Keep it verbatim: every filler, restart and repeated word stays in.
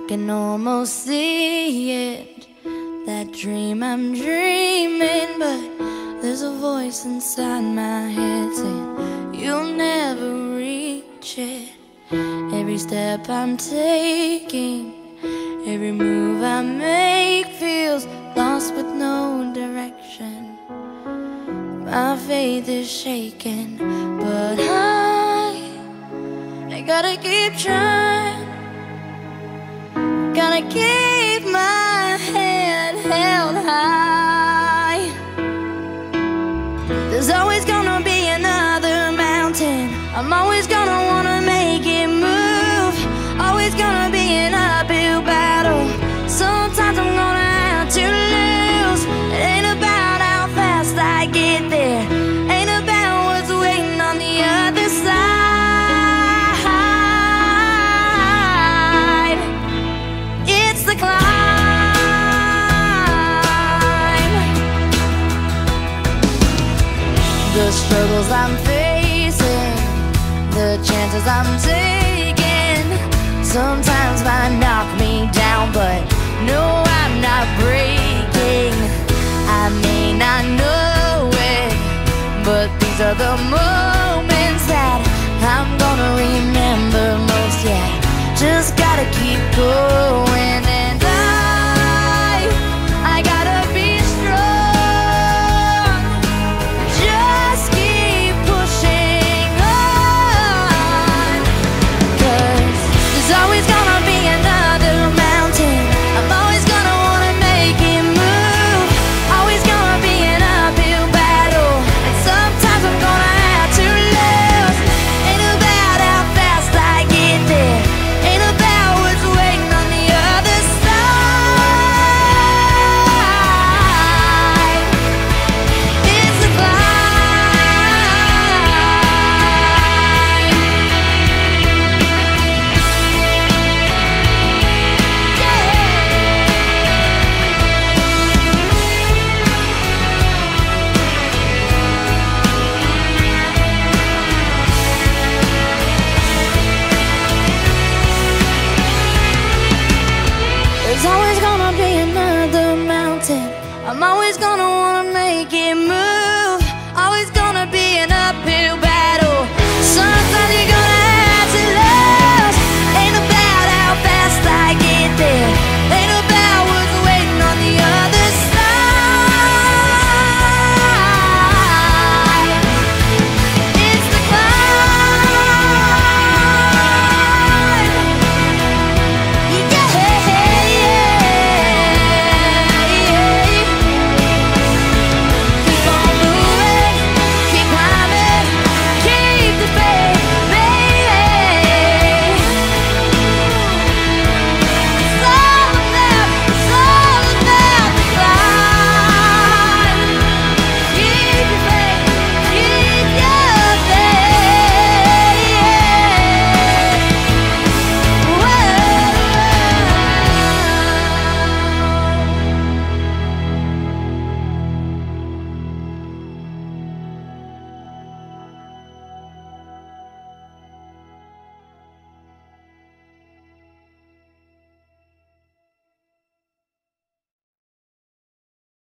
can almost see it, that dream I'm dreaming, but there's a voice inside my head saying you'll never reach it. Every step I'm taking, every move I make feels lost with no direction. My faith is shaking, but I, I gotta keep trying. Gotta keep my head held high. There's always gonna be another mountain. I'm always gonna wanna make it move. Always gonna be an uphill battle. Sometimes I'm gonna have to lose. It ain't about how fast I get there, ain't about what's waiting on the other side. It's the climb. The struggles I'm facing, the chances I'm taking, sometimes might knock me down, but no, I'm not breaking. I may not know it, but these are the moments that I'm gonna remember most. Yeah, just gotta keep going.